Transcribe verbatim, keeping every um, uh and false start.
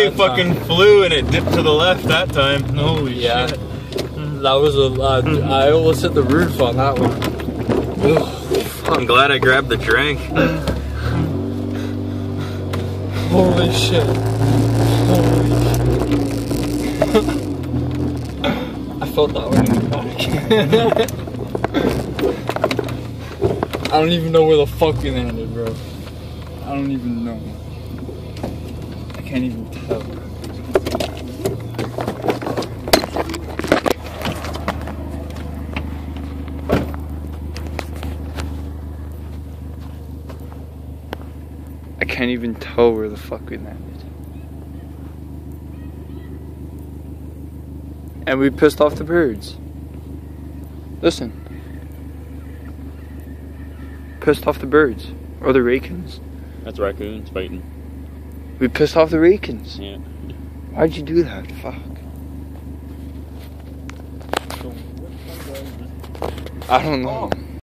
plane fucking time. flew and it dipped to the left that time. Holy yeah. shit. That was a lot. I almost hit the roof on that one. I'm glad I grabbed the drink. Holy shit. Holy shit. I felt that one in the back. I don't even know where the fuck we landed, bro. I don't even know. I can't even tell. I can't even tell where the fuck we landed. And we pissed off the birds. Listen. Pissed off the birds. Or the raccoons. That's raccoons fighting. We pissed off the raccoons. Yeah. Why'd you do that? Fuck. I don't know.